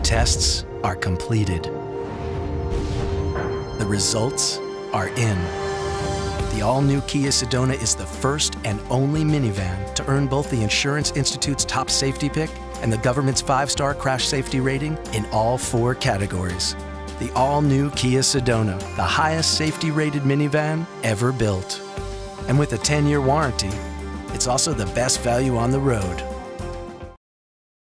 tests are completed. The results are in. The all-new Kia Sedona is the first and only minivan to earn both the Insurance Institute's top safety pick and the government's 5-star crash safety rating in all 4 categories. The all-new Kia Sedona, the highest safety-rated minivan ever built. And with a 10-year warranty, it's also the best value on the road.